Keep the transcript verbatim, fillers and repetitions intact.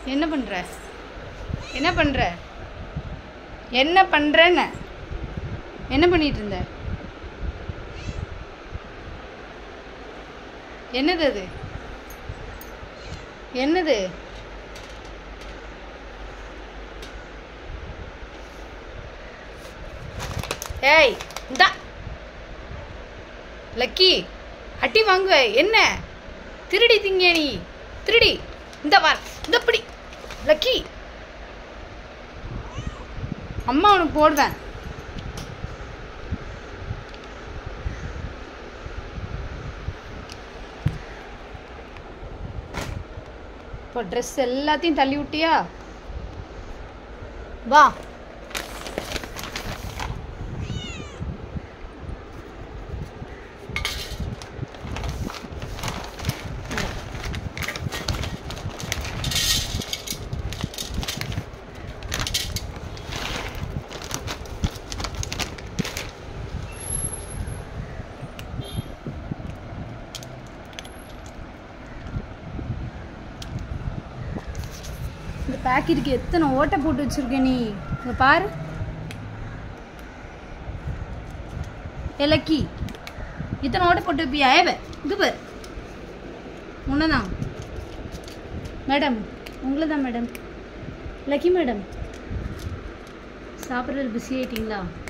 என்ன பண்ற என்ன பண்ற என்ன பண்றேன்னு என்ன பண்ணிட்டு இருந்த? என்னது அது? என்னது? ஏய் இந்தா லக்கி அட்டி வாங்குவ. என்ன திருடி திங்க நீ? திருடி இந்த வார் இந்த பிடி லக்கி. அம்மா உனக்கு போடுவேன். இப்போ ட்ரெஸ் எல்லாத்தையும் தள்ளி விட்டியா? வா இந்த பேக்கெட்டுக்கு எத்தனை ஓட்டை போட்டு வச்சிருக்க நீ? இங்க பாரு. லக்கி இத்தனை ஓட்டை போட்டு வைப்பியா? ஏவ இங்க பாரு. உன்னதான் மேடம், உங்களை தான் மேடம். லக்கி மேடம் சாப்பிட்றது பிஸி ஆயிட்டீங்களா?